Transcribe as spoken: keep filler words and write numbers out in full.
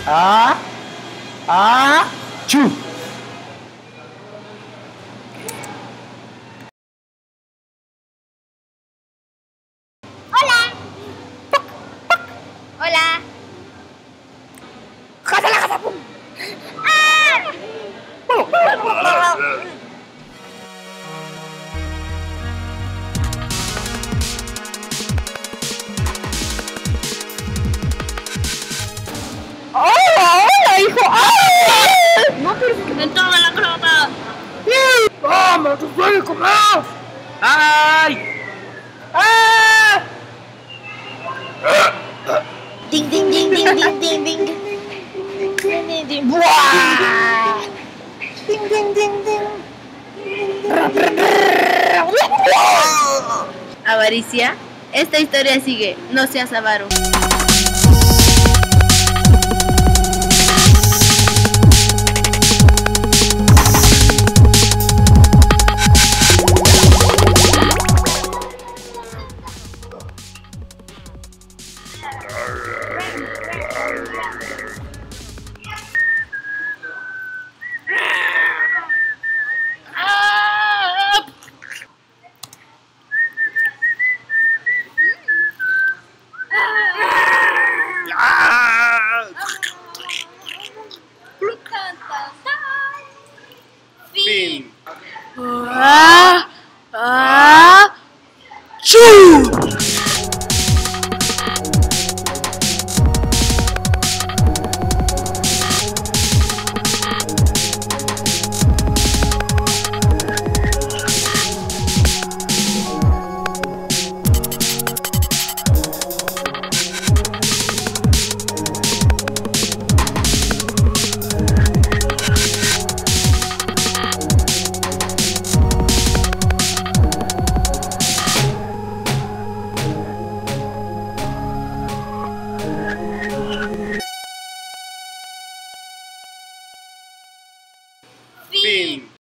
A. A. Chu. Hola. Hola. ¡Jásala, jásala! ¡Pum! ¡Ah! ¡Hola, hola, hijo! ¡Ay! No, pero que me toma la croma. ¡Vamos, tú puedes comer! ¡Ay! ¡Ah! Ding, ding, ding, ding, ding, ding, ding. Ding, ding, ding. ¡Buah! Ding, ding, ding, ding. Avaricia, esta historia sigue, no seas avaro. Fin. Ah, ah, chu. Fin.